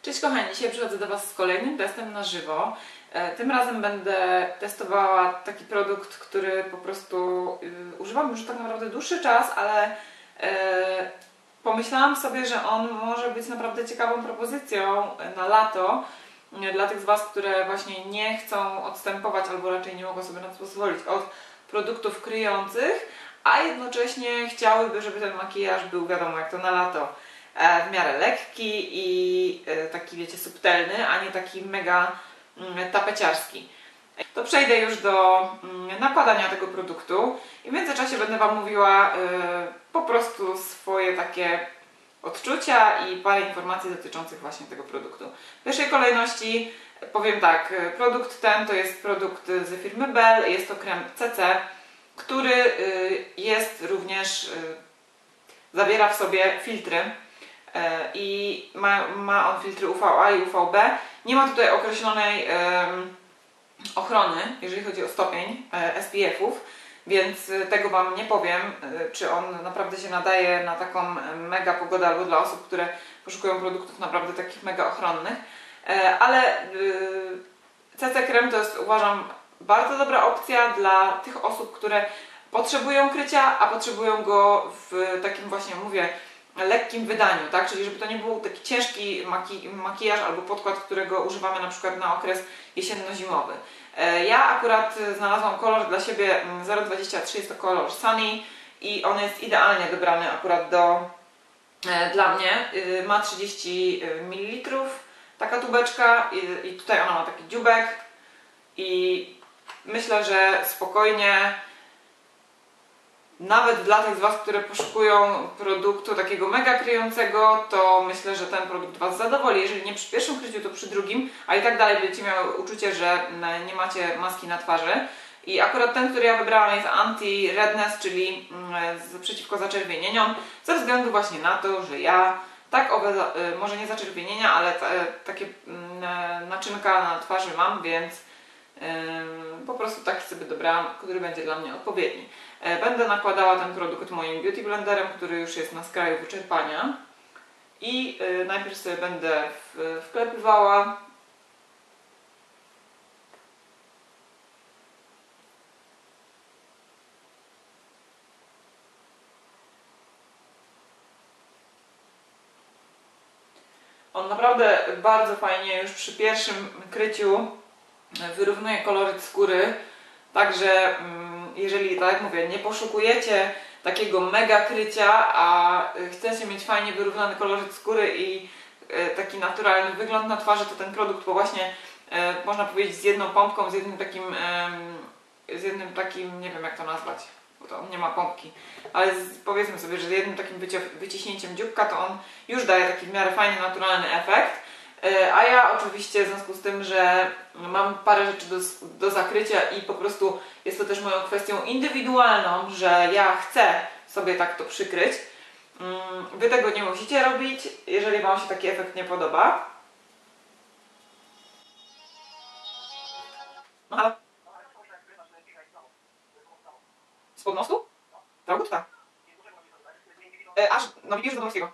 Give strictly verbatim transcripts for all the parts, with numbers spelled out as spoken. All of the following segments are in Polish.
Cześć kochani, dzisiaj przychodzę do Was z kolejnym testem na żywo. Tym razem będę testowała taki produkt, który po prostu yy, używam już tak naprawdę dłuższy czas, ale yy, pomyślałam sobie, że on może być naprawdę ciekawą propozycją na lato yy, dla tych z Was, które właśnie nie chcą odstępować albo raczej nie mogą sobie na to pozwolić od produktów kryjących, a jednocześnie chciałyby, żeby ten makijaż był, wiadomo jak to na lato, w miarę lekki i taki, wiecie, subtelny, a nie taki mega tapeciarski. To przejdę już do nakładania tego produktu i w międzyczasie będę Wam mówiła po prostu swoje takie odczucia i parę informacji dotyczących właśnie tego produktu. W pierwszej kolejności powiem tak, produkt ten to jest produkt z firmy Bell, jest to krem C C, który jest również, zawiera w sobie filtry i ma, ma on filtry U V A i U V B. Nie ma tutaj określonej um, ochrony, jeżeli chodzi o stopień S P F-ów, więc tego Wam nie powiem, czy on naprawdę się nadaje na taką mega pogodę albo dla osób, które poszukują produktów naprawdę takich mega ochronnych, ale C C krem to jest, uważam, bardzo dobra opcja dla tych osób, które potrzebują krycia, a potrzebują go w takim właśnie, mówię, lekkim wydaniu, tak? Czyli żeby to nie był taki ciężki maki makijaż albo podkład, którego używamy na przykład na okres jesienno-zimowy. Ja akurat znalazłam kolor dla siebie zero dwadzieścia trzy, jest to kolor Sunny i on jest idealnie dobrany akurat do, dla mnie. Ma trzydzieści mililitrów taka tubeczka i, i tutaj ona ma taki dziubek i myślę, że spokojnie nawet dla tych z Was, które poszukują produktu takiego mega kryjącego, to myślę, że ten produkt Was zadowoli. Jeżeli nie przy pierwszym kryciu, to przy drugim, a i tak dalej będziecie miały uczucie, że nie macie maski na twarzy. I akurat ten, który ja wybrałam, jest anti-redness, czyli przeciwko zaczerwienieniom, ze względu właśnie na to, że ja tak owe, może nie zaczerwienienia, ale takie naczynka na twarzy mam, więc po prostu taki sobie dobrałam, który będzie dla mnie odpowiedni. Będę nakładała ten produkt moim beauty blenderem, który już jest na skraju wyczerpania i najpierw sobie będę wklepywała. On naprawdę bardzo fajnie już przy pierwszym kryciu wyrównuje koloryt skóry, także jeżeli, tak jak mówię, nie poszukujecie takiego mega krycia, a chcecie mieć fajnie wyrównany koloryt skóry i taki naturalny wygląd na twarzy, to ten produkt, bo właśnie można powiedzieć z jedną pompką, z jednym takim, z jednym takim, nie wiem jak to nazwać, bo to on nie ma pompki, ale z, powiedzmy sobie, że z jednym takim wyciśnięciem dzióbka to on już daje taki w miarę fajny, naturalny efekt. A ja oczywiście w związku z tym, że mam parę rzeczy do, do zakrycia i po prostu jest to też moją kwestią indywidualną, że ja chcę sobie tak to przykryć. Wy tego nie musicie robić, jeżeli Wam się taki efekt nie podoba. No ale... Spod mostu? Drogutka? Aż, no widzisz do Dąbrowskiego.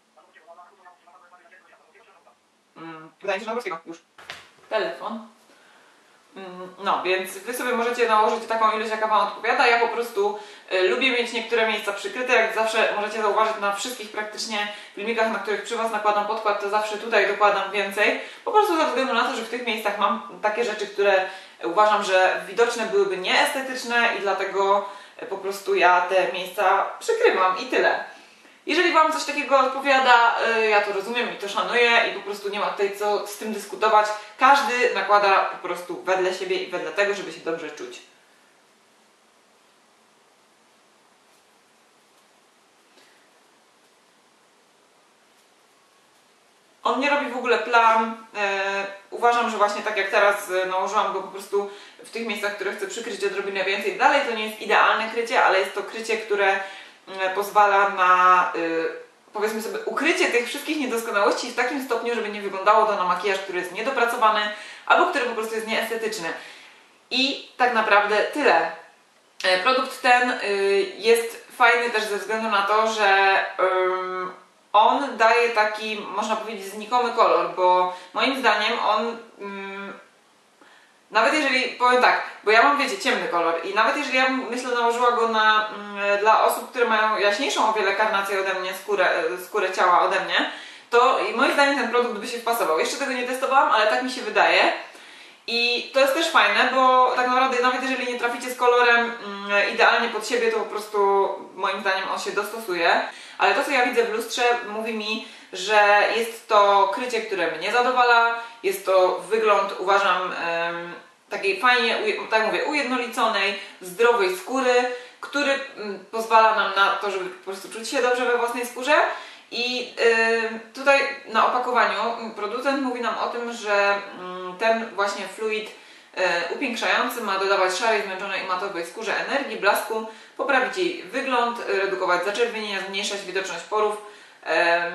Wydaje mi się, że Dąbrowskiego już. Telefon. No, więc Wy sobie możecie nałożyć taką ilość, jaka Wam odpowiada. Ja po prostu y, lubię mieć niektóre miejsca przykryte. Jak zawsze możecie zauważyć na wszystkich praktycznie filmikach, na których przy Was nakładam podkład, to zawsze tutaj dokładam więcej. Po prostu ze względu na to, że w tych miejscach mam takie rzeczy, które uważam, że widoczne byłyby nieestetyczne i dlatego po prostu ja te miejsca przykrywam i tyle. Jeżeli Wam coś takiego odpowiada, ja to rozumiem i to szanuję i po prostu nie ma tutaj co z tym dyskutować. Każdy nakłada po prostu wedle siebie i wedle tego, żeby się dobrze czuć. On nie robi w ogóle plam. Uważam, że właśnie tak jak teraz nałożyłam go po prostu w tych miejscach, które chcę przykryć odrobinę więcej. Dalej to nie jest idealne krycie, ale jest to krycie, które pozwala na, y, powiedzmy sobie, ukrycie tych wszystkich niedoskonałości w takim stopniu, żeby nie wyglądało to na makijaż, który jest niedopracowany albo który po prostu jest nieestetyczny. I tak naprawdę tyle. Produkt ten y, jest fajny też ze względu na to, że y, on daje taki, można powiedzieć, znikomy kolor, bo moim zdaniem on, mm, nawet jeżeli, powiem tak, bo ja mam, wiecie, ciemny kolor i nawet jeżeli ja bym, myślę, nałożyła go na, mm, dla osób, które mają jaśniejszą o wiele karnację ode mnie, skórę, skórę ciała ode mnie, to i moim zdaniem ten produkt by się wpasował. Jeszcze tego nie testowałam, ale tak mi się wydaje. I to jest też fajne, bo tak naprawdę nawet jeżeli nie traficie z kolorem mm, idealnie pod siebie, to po prostu moim zdaniem on się dostosuje. Ale to, co ja widzę w lustrze, mówi mi, że jest to krycie, które mnie zadowala, jest to wygląd, uważam, ym, takiej fajnie, tak mówię, ujednoliconej, zdrowej skóry, który ym, pozwala nam na to, żeby po prostu czuć się dobrze we własnej skórze. I yy, tutaj na opakowaniu producent mówi nam o tym, że yy, ten właśnie fluid yy, upiększający ma dodawać szarej, zmęczonej i matowej skórze energii, blasku, poprawić jej wygląd, redukować zaczerwienienia, zmniejszać widoczność porów yy,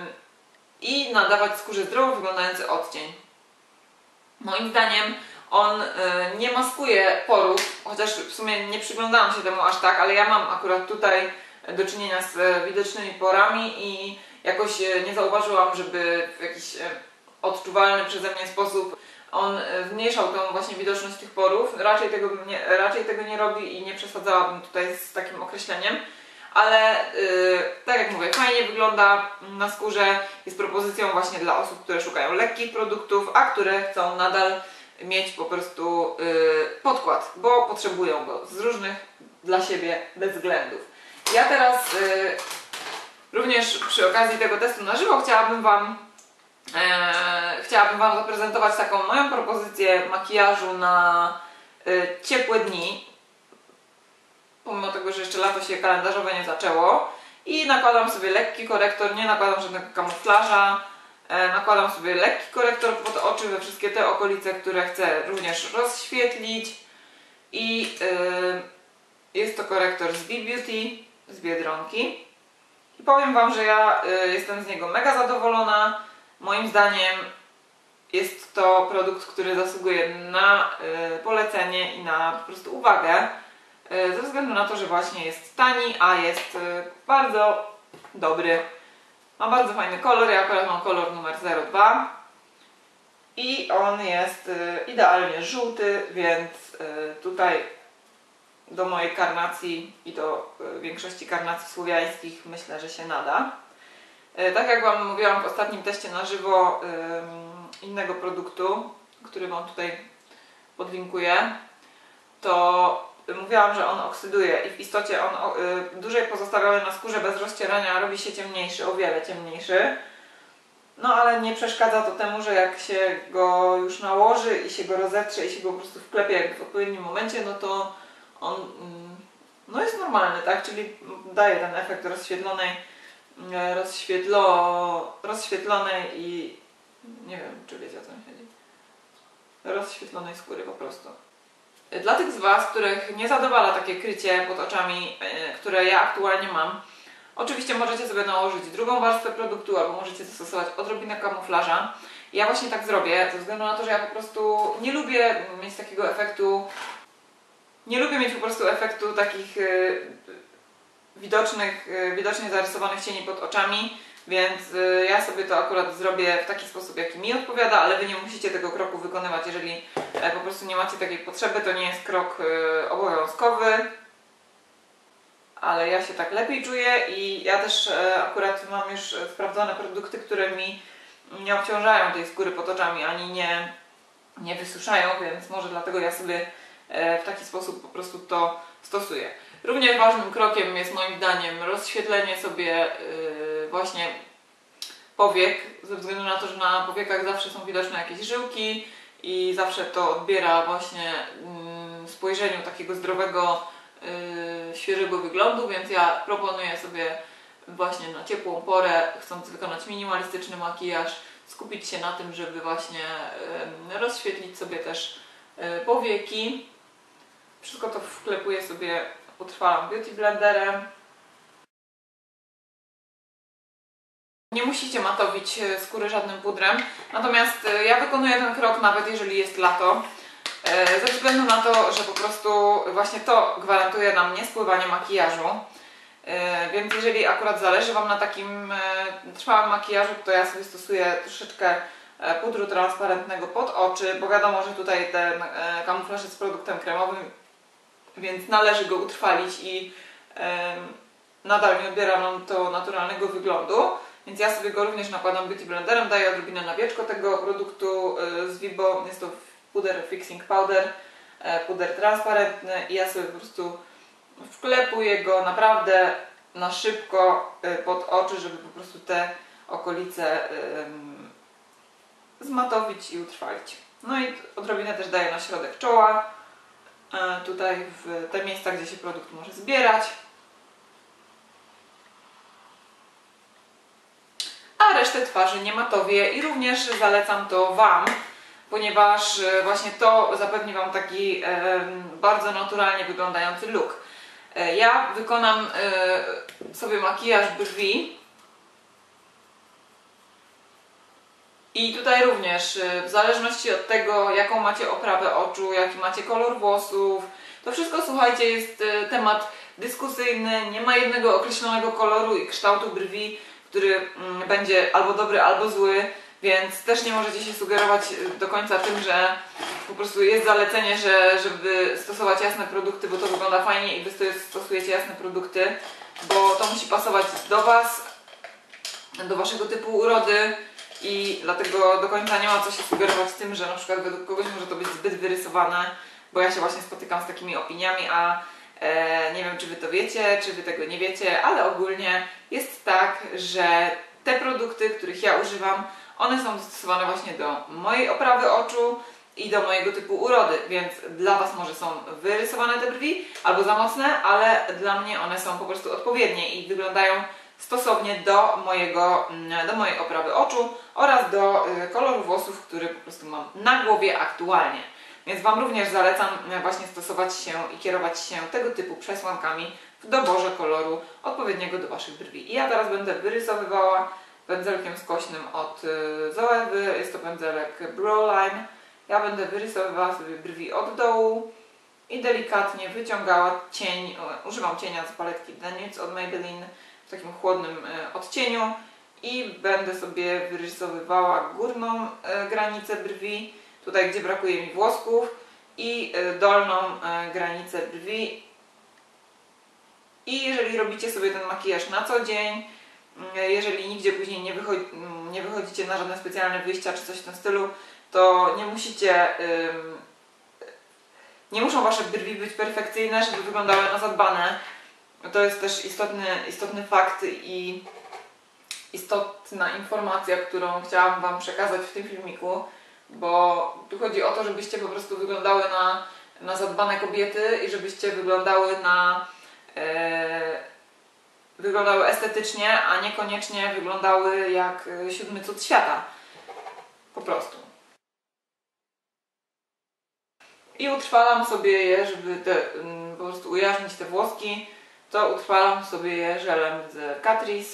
i nadawać skórze zdrowo wyglądający odcień. Moim zdaniem on yy, nie maskuje porów, chociaż w sumie nie przyglądałam się temu aż tak, ale ja mam akurat tutaj do czynienia z widocznymi porami i jakoś nie zauważyłam, żeby w jakiś odczuwalny przeze mnie sposób on zmniejszał tą właśnie widoczność tych porów. Raczej tego nie, raczej tego nie robi i nie przesadzałabym tutaj z takim określeniem. Ale yy, tak jak mówię, fajnie wygląda na skórze. Jest propozycją właśnie dla osób, które szukają lekkich produktów, a które chcą nadal mieć po prostu yy, podkład, bo potrzebują go z różnych dla siebie względów. Ja teraz yy, również przy okazji tego testu na żywo chciałabym Wam e, chciałabym Wam zaprezentować taką moją propozycję makijażu na e, ciepłe dni, pomimo tego, że jeszcze lato się kalendarzowe nie zaczęło, i nakładam sobie lekki korektor, nie nakładam żadnego kamuflaża, e, nakładam sobie lekki korektor pod oczy we wszystkie te okolice, które chcę również rozświetlić, i e, jest to korektor z B-Beauty, z Biedronki. I powiem Wam, że ja y, jestem z niego mega zadowolona. Moim zdaniem jest to produkt, który zasługuje na y, polecenie i na po prostu uwagę. Y, ze względu na to, że właśnie jest tani, a jest y, bardzo dobry. Ma bardzo fajny kolor, ja akurat mam kolor numer zero dwa. I on jest y, idealnie żółty, więc y, tutaj do mojej karnacji i do większości karnacji słowiańskich myślę, że się nada. Tak jak Wam mówiłam w ostatnim teście na żywo innego produktu, który Wam tutaj podlinkuję, to mówiłam, że on oksyduje i w istocie on dłużej pozostawiony na skórze bez rozcierania robi się ciemniejszy, o wiele ciemniejszy. No ale nie przeszkadza to temu, że jak się go już nałoży i się go rozetrze i się go po prostu wklepie jakby w odpowiednim momencie, no to on no jest normalny, tak? Czyli daje ten efekt rozświetlonej, rozświetlo, rozświetlonej i nie wiem, czy wiecie, o co mi chodzi. Rozświetlonej skóry po prostu. Dla tych z Was, których nie zadowala takie krycie pod oczami, które ja aktualnie mam, oczywiście możecie sobie nałożyć drugą warstwę produktu albo możecie zastosować odrobinę kamuflaża. Ja właśnie tak zrobię, ze względu na to, że ja po prostu nie lubię mieć takiego efektu. Nie lubię mieć po prostu efektu takich y, widocznych, y, widocznie zarysowanych cieni pod oczami, więc y, ja sobie to akurat zrobię w taki sposób, jaki mi odpowiada, ale Wy nie musicie tego kroku wykonywać, jeżeli y, po prostu nie macie takiej potrzeby, to nie jest krok y, obowiązkowy, ale ja się tak lepiej czuję i ja też y, akurat mam już sprawdzone produkty, które mi nie obciążają tej skóry pod oczami, ani nie, nie wysuszają, więc może dlatego ja sobie w taki sposób po prostu to stosuję. Również ważnym krokiem jest moim zdaniem rozświetlenie sobie yy, właśnie powiek, ze względu na to, że na powiekach zawsze są widoczne jakieś żyłki i zawsze to odbiera właśnie yy, spojrzeniu takiego zdrowego, yy, świeżego wyglądu, więc ja proponuję sobie właśnie na ciepłą porę, chcąc wykonać minimalistyczny makijaż, skupić się na tym, żeby właśnie yy, rozświetlić sobie też yy, powieki. Wszystko to wklepuję sobie, utrwalam beauty blenderem. Nie musicie matowić skóry żadnym pudrem, natomiast ja wykonuję ten krok nawet jeżeli jest lato, ze względu na to, że po prostu właśnie to gwarantuje nam niespływanie makijażu. Więc jeżeli akurat zależy Wam na takim trwałym makijażu, to ja sobie stosuję troszeczkę pudru transparentnego pod oczy, bo wiadomo, że tutaj ten kamuflaż jest produktem kremowym, więc należy go utrwalić i nadal nie odbiera nam to naturalnego wyglądu. Więc ja sobie go również nakładam Beauty Blenderem, daję odrobinę na wieczko tego produktu z Vibo. Jest to puder Fixing Powder, puder transparentny i ja sobie po prostu wklepuję go naprawdę na szybko pod oczy, żeby po prostu te okolice zmatowić i utrwalić. No i odrobinę też daję na środek czoła, tutaj w te miejsca, gdzie się produkt może zbierać. A resztę twarzy nie matowię i również zalecam to Wam, ponieważ właśnie to zapewni Wam taki bardzo naturalnie wyglądający look. Ja wykonam sobie makijaż brwi i tutaj również w zależności od tego, jaką macie oprawę oczu, jaki macie kolor włosów, to wszystko, słuchajcie, jest temat dyskusyjny, nie ma jednego określonego koloru i kształtu brwi, który będzie albo dobry, albo zły, więc też nie możecie się sugerować do końca tym, że po prostu jest zalecenie, że, żeby stosować jasne produkty, bo to wygląda fajnie i Wy stosujecie jasne produkty, bo to musi pasować do Was, do Waszego typu urody i dlatego do końca nie ma co się sugerować tym, że na przykład według kogoś może to być zbyt wyrysowane, bo ja się właśnie spotykam z takimi opiniami, a e, nie wiem, czy Wy to wiecie, czy Wy tego nie wiecie, ale ogólnie jest tak, że te produkty, których ja używam, one są dostosowane właśnie do mojej oprawy oczu i do mojego typu urody, więc dla Was może są wyrysowane te brwi albo za mocne, ale dla mnie one są po prostu odpowiednie i wyglądają stosownie do, mojego, do mojej oprawy oczu oraz do koloru włosów, który po prostu mam na głowie aktualnie. Więc Wam również zalecam właśnie stosować się i kierować się tego typu przesłankami w doborze koloru odpowiedniego do Waszych brwi. I ja teraz będę wyrysowywała pędzelkiem skośnym od Zoewy, jest to pędzelek Broline. Ja będę wyrysowywała sobie brwi od dołu i delikatnie wyciągała cień, używam cienia z paletki The Nudes od Maybelline w takim chłodnym odcieniu i będę sobie wyrysowywała górną granicę brwi, tutaj gdzie brakuje mi włosków, i dolną granicę brwi. I jeżeli robicie sobie ten makijaż na co dzień, jeżeli nigdzie później nie, wychodzi, nie wychodzicie na żadne specjalne wyjścia czy coś w tym stylu, to nie musicie, nie muszą Wasze brwi być perfekcyjne, żeby wyglądały na zadbane. To jest też istotny, istotny fakt i istotna informacja, którą chciałam Wam przekazać w tym filmiku, bo tu chodzi o to, żebyście po prostu wyglądały na, na zadbane kobiety i żebyście wyglądały na e, wyglądały estetycznie, a niekoniecznie wyglądały jak siódmy cud świata. Po prostu. I utrwalam sobie je, żeby te, po prostu ujarzmić te włoski, to utrwalam sobie je żelem z Catrice.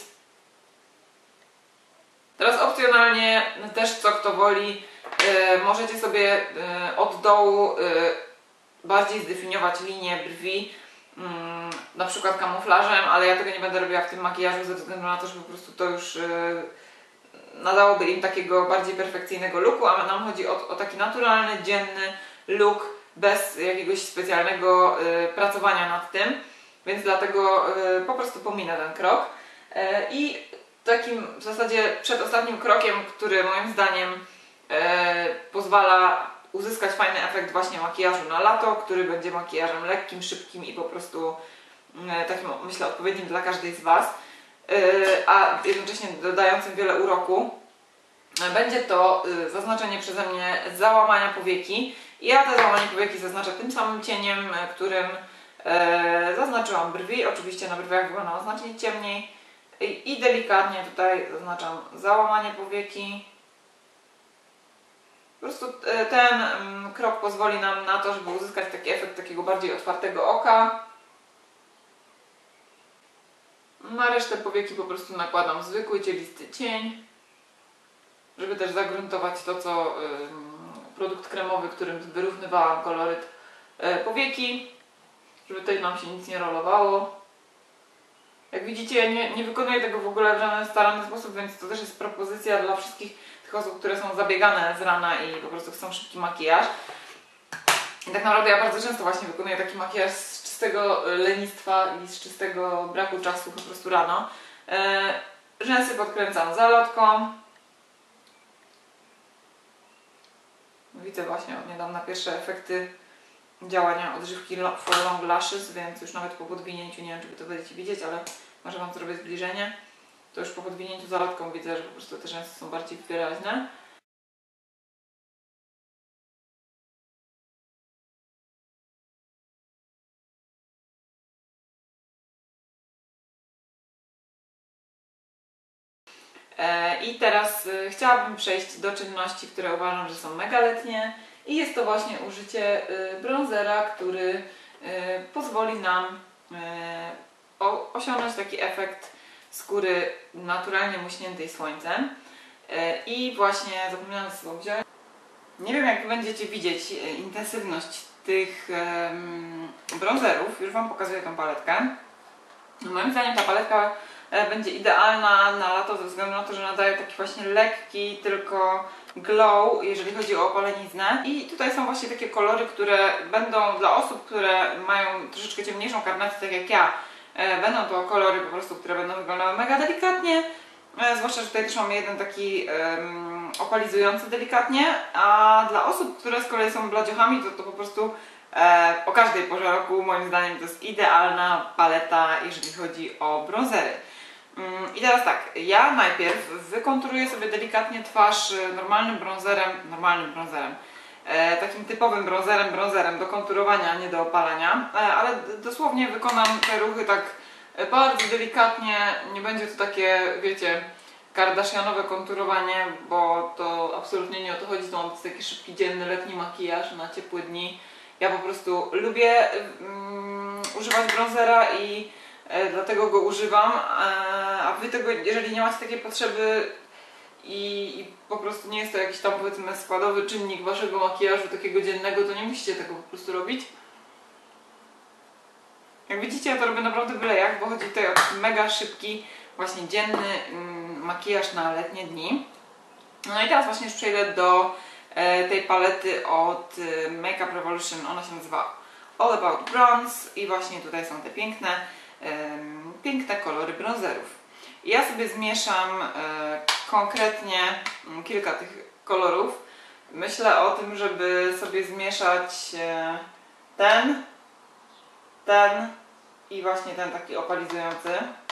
Teraz opcjonalnie też, co kto woli, yy, możecie sobie yy, od dołu yy, bardziej zdefiniować linię brwi, yy, na przykład kamuflażem, ale ja tego nie będę robiła w tym makijażu ze względu na to, że po prostu to już yy, nadałoby im takiego bardziej perfekcyjnego looku, a nam chodzi o, o taki naturalny, dzienny look bez jakiegoś specjalnego yy, pracowania nad tym, więc dlatego yy, po prostu pominę ten krok. Yy, I takim w zasadzie przedostatnim krokiem, który moim zdaniem e, pozwala uzyskać fajny efekt właśnie makijażu na lato, który będzie makijażem lekkim, szybkim i po prostu e, takim, myślę, odpowiednim dla każdej z Was, e, a jednocześnie dodającym wiele uroku, e, będzie to e, zaznaczenie przeze mnie załamania powieki. I ja te załamanie powieki zaznaczę tym samym cieniem, e, którym e, zaznaczyłam brwi. Oczywiście na brwiach wygląda znacznie ciemniej. I delikatnie tutaj zaznaczam załamanie powieki. Po prostu ten krok pozwoli nam na to, żeby uzyskać taki efekt takiego bardziej otwartego oka. Na resztę powieki po prostu nakładam zwykły, cielisty cień, żeby też zagruntować to, co produkt kremowy, którym wyrównywałam koloryt powieki, żeby tutaj nam się nic nie rolowało. Jak widzicie, ja nie, nie wykonuję tego w ogóle w żaden staranny sposób, więc to też jest propozycja dla wszystkich tych osób, które są zabiegane z rana i po prostu chcą szybki makijaż. I tak naprawdę ja bardzo często właśnie wykonuję taki makijaż z czystego lenistwa i z czystego braku czasu po prostu rano. Eee, rzęsy podkręcam zalotką. Widzę właśnie od niedawna pierwsze efekty działania odżywki for long lashes, więc już nawet po podwinięciu, nie wiem czy wy to będziecie widzieć, ale może wam zrobię zbliżenie. To już po podwinięciu zalotką widzę, że po prostu te rzęsy są bardziej wyraźne. I teraz chciałabym przejść do czynności, które uważam, że są mega letnie i jest to właśnie użycie bronzera, który pozwoli nam osiągnąć taki efekt skóry naturalnie muśniętej słońcem. I właśnie zapomniałam ze sobą wziąć. Nie wiem, jak będziecie widzieć intensywność tych bronzerów, już wam pokazuję tą paletkę. Moim zdaniem ta paletka będzie idealna na lato ze względu na to, że nadaje taki właśnie lekki tylko glow, jeżeli chodzi o opaleniznę. I tutaj są właśnie takie kolory, które będą dla osób, które mają troszeczkę ciemniejszą karnację, tak jak ja, będą to kolory po prostu, które będą wyglądały mega delikatnie. Zwłaszcza, że tutaj też mamy jeden taki um, opalizujący delikatnie, a dla osób, które z kolei są bladziochami, to, to po prostu e, o każdej porze roku moim zdaniem to jest idealna paleta, jeżeli chodzi o bronzery. Um, I teraz tak, ja najpierw wykonturuję sobie delikatnie twarz normalnym bronzerem, normalnym bronzerem, e, takim typowym bronzerem, bronzerem do konturowania, nie do opalania, e, ale dosłownie wykonam te ruchy tak bardzo delikatnie, nie będzie to takie, wiecie, kardashianowe konturowanie, bo to absolutnie nie o to chodzi, to ma być taki szybki, dzienny, letni makijaż na ciepłe dni. Ja po prostu lubię um, używać bronzera i e, dlatego go używam, e, a wy tego, jeżeli nie macie takiej potrzeby i, i po prostu nie jest to jakiś tam, powiedzmy, składowy czynnik waszego makijażu takiego dziennego, to nie musicie tego po prostu robić. Jak widzicie, ja to robię naprawdę byle jak, bo chodzi tutaj o mega szybki, właśnie dzienny mm, makijaż na letnie dni. No i teraz właśnie już przejdę do e, tej palety od e, Make Up Revolution. Ona się nazywa All About Bronze i właśnie tutaj są te piękne, e, piękne kolory bronzerów. I ja sobie zmieszam e, konkretnie m, kilka tych kolorów. Myślę o tym, żeby sobie zmieszać e, ten, ten i właśnie ten taki opalizujący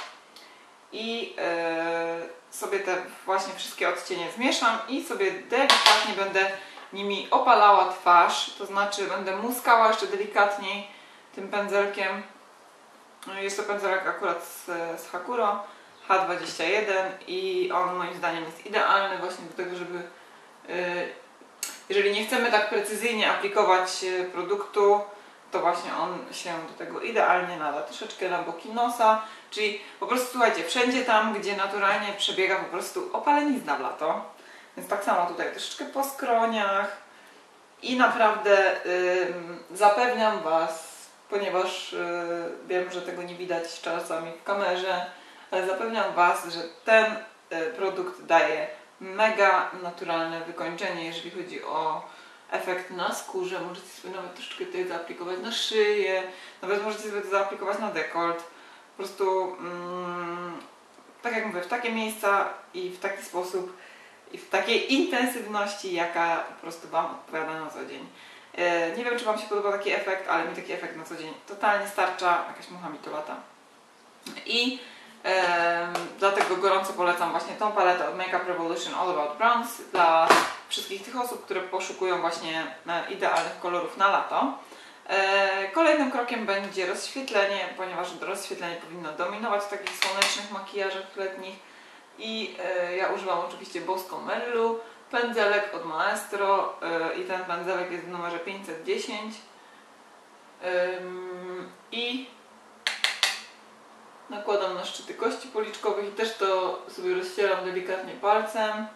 i yy, sobie te właśnie wszystkie odcienie zmieszam i sobie delikatnie będę nimi opalała twarz, to znaczy będę muskała jeszcze delikatniej tym pędzelkiem. Jest to pędzelek akurat z, z Hakuro H dwadzieścia jeden i on moim zdaniem jest idealny właśnie do tego, żeby yy, jeżeli nie chcemy tak precyzyjnie aplikować produktu, to właśnie on się do tego idealnie nada. Troszeczkę na boki nosa, czyli po prostu słuchajcie, wszędzie tam, gdzie naturalnie przebiega po prostu opalenizna w lato. Więc tak samo tutaj troszeczkę po skroniach i naprawdę yy, zapewniam was, ponieważ yy, wiem, że tego nie widać czasami w kamerze, ale zapewniam was, że ten yy, produkt daje mega naturalne wykończenie, jeżeli chodzi o efekt na skórze. Możecie sobie nawet troszeczkę tutaj zaaplikować na szyję, nawet możecie sobie to zaaplikować na dekolt. Po prostu, mm, tak jak mówię, w takie miejsca i w taki sposób i w takiej intensywności, jaka po prostu wam odpowiada na co dzień. Nie wiem, czy wam się podoba taki efekt, ale mi taki efekt na co dzień totalnie starcza. Jakaś mucha mi tu lata. I e, dlatego gorąco polecam właśnie tą paletę od Make Up Revolution All About Bronze dla wszystkich tych osób, które poszukują właśnie idealnych kolorów na lato. E, kolejnym krokiem będzie rozświetlenie, ponieważ rozświetlenie powinno dominować w takich słonecznych makijażach letnich. I e, ja używam oczywiście boską Merylu, pędzelek od Maestro e, i ten pędzelek jest w numerze pięćset dziesięć. Ym, I nakładam na szczyty kości policzkowych i też to sobie rozcieram delikatnie palcem.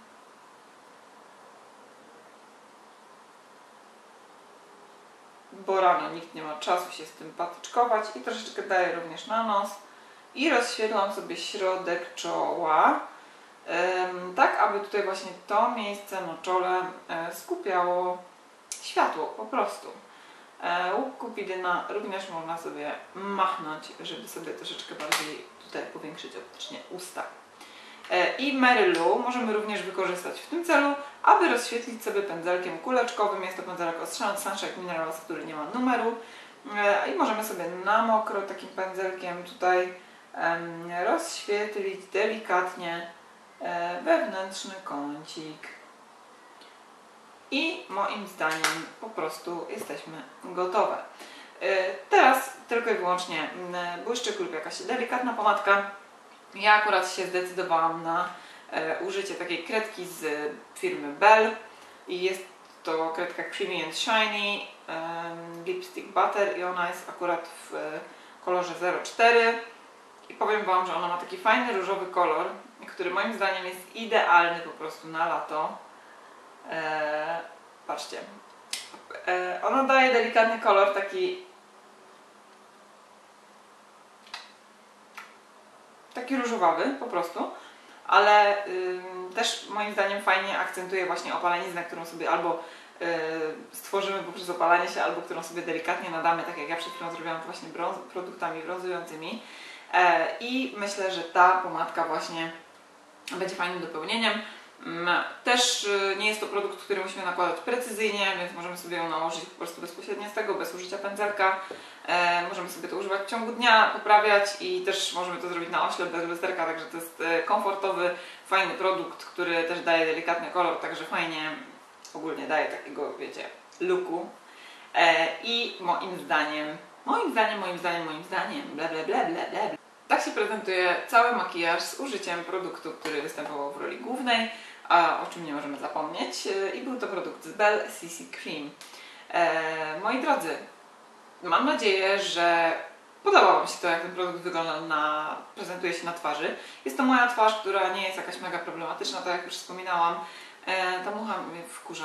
Bo rano nikt nie ma czasu się z tym patyczkować i troszeczkę daję również na nos. i rozświetlam sobie środek czoła, tak aby tutaj właśnie to miejsce na czole skupiało światło po prostu. Łuk kupidyna również można sobie machnąć, żeby sobie troszeczkę bardziej tutaj powiększyć optycznie usta. I Mary Lou możemy również wykorzystać w tym celu, aby rozświetlić sobie pędzelkiem kuleczkowym. Jest to pędzelek od Sunshine Minerals, który nie ma numeru. I możemy sobie na mokro takim pędzelkiem tutaj rozświetlić delikatnie wewnętrzny kącik. I moim zdaniem po prostu jesteśmy gotowe. Teraz tylko i wyłącznie błyszczyk lub jakaś delikatna pomadka. Ja akurat się zdecydowałam na użycie takiej kredki z firmy Bell i jest to kredka Creamy and Shiny Lipstick Butter i ona jest akurat w kolorze zero cztery i powiem Wam, że ona ma taki fajny różowy kolor, który moim zdaniem jest idealny po prostu na lato. Eee, patrzcie, eee, ona daje delikatny kolor, taki taki różowawy po prostu, ale y, też moim zdaniem fajnie akcentuje właśnie opaleniznę, którą sobie albo y, stworzymy poprzez opalanie się, albo którą sobie delikatnie nadamy, tak jak ja przed chwilą zrobiłam to właśnie brąz, produktami brązującymi. E, I myślę, że ta pomadka właśnie będzie fajnym dopełnieniem. Też nie jest to produkt, który musimy nakładać precyzyjnie, więc możemy sobie ją nałożyć po prostu bezpośrednio z tego, bez użycia pędzelka. E, możemy sobie to używać w ciągu dnia, poprawiać i też możemy to zrobić na oślep bez lusterka, także to jest komfortowy, fajny produkt, który też daje delikatny kolor, także fajnie ogólnie daje takiego, wiecie, looku. E, I moim zdaniem, moim zdaniem, moim zdaniem, moim zdaniem, ble ble ble ble ble. Tak się prezentuje cały makijaż z użyciem produktu, który występował w roli głównej, a o czym nie możemy zapomnieć. I był to produkt z Bell C C Cream. E, moi drodzy, mam nadzieję, że podoba Wam się to, jak ten produkt wygląda na, prezentuje się na twarzy. Jest to moja twarz, która nie jest jakaś mega problematyczna, tak jak już wspominałam. E, ta mucha mnie wkurza.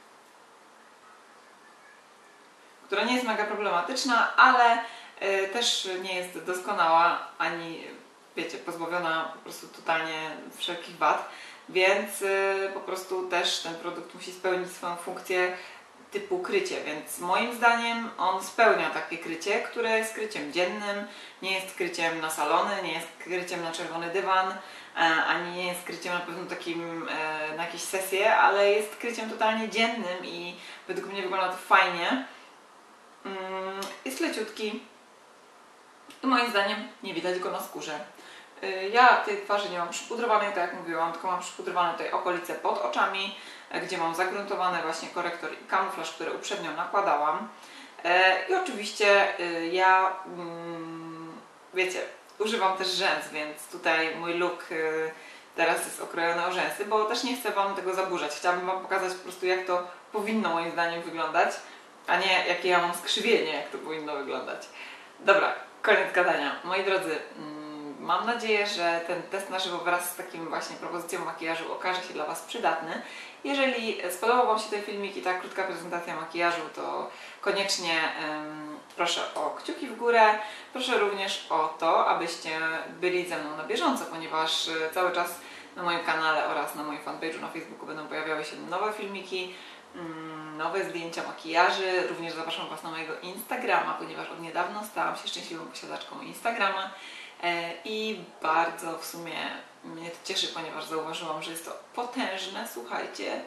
Która nie jest mega problematyczna, ale y, też nie jest doskonała, ani, wiecie, pozbawiona po prostu totalnie wszelkich wad, więc y, po prostu też ten produkt musi spełnić swoją funkcję typu krycie, więc moim zdaniem on spełnia takie krycie, które jest kryciem dziennym, nie jest kryciem na salony, nie jest kryciem na czerwony dywan, e, ani nie jest kryciem na pewno takim e, na jakieś sesje, ale jest kryciem totalnie dziennym i według mnie wygląda to fajnie. Jest leciutki i moim zdaniem nie widać go na skórze. Ja tej twarzy nie mam przypudrowanej, tak jak mówiłam, tylko mam przypudrowane tutaj okolice pod oczami, gdzie mam zagruntowany właśnie korektor i kamuflaż, który uprzednio nakładałam. I oczywiście ja, wiecie, używam też rzęs, więc tutaj mój look teraz jest okrojony o rzęsy, bo też nie chcę Wam tego zaburzać. Chciałabym Wam pokazać po prostu, jak to powinno moim zdaniem wyglądać, a nie jakie ja mam skrzywienie, jak to powinno wyglądać. Dobra, koniec gadania. Moi drodzy, mam nadzieję, że ten test na żywo wraz z takim właśnie propozycją makijażu okaże się dla Was przydatny. Jeżeli spodobał Wam się ten filmik i ta krótka prezentacja makijażu, to koniecznie um, proszę o kciuki w górę. Proszę również o to, abyście byli ze mną na bieżąco, ponieważ cały czas na moim kanale oraz na moim fanpage'u na Facebooku będą pojawiały się nowe filmiki, nowe zdjęcia makijaży. Również zapraszam Was na mojego Instagrama, ponieważ od niedawna stałam się szczęśliwą posiadaczką Instagrama i bardzo w sumie mnie to cieszy, ponieważ zauważyłam, że jest to potężne, słuchajcie,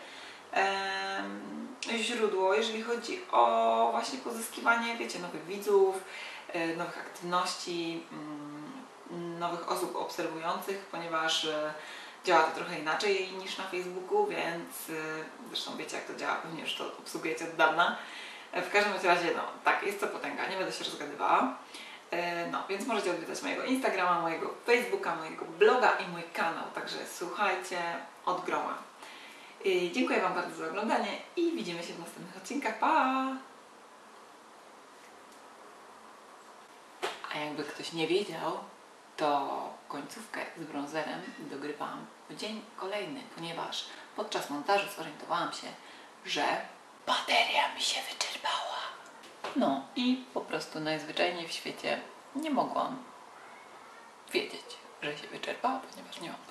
źródło, jeżeli chodzi o właśnie pozyskiwanie, wiecie, nowych widzów, nowych aktywności, nowych osób obserwujących, ponieważ działa to trochę inaczej niż na Facebooku, więc zresztą wiecie, jak to działa, pewnie już to obsługujecie od dawna. W każdym razie, no tak, jest to potęga, nie będę się rozgadywała. No, więc możecie odwiedzać mojego Instagrama, mojego Facebooka, mojego bloga i mój kanał, także słuchajcie od groma. I dziękuję Wam bardzo za oglądanie i widzimy się w następnych odcinkach. Pa! A jakby ktoś nie wiedział, to końcówkę z brązerem dogrywałam w dzień kolejny, ponieważ podczas montażu zorientowałam się, że bateria mi się wyczerpała. No i po prostu najzwyczajniej w świecie nie mogłam wiedzieć, że się wyczerpała, ponieważ nie mam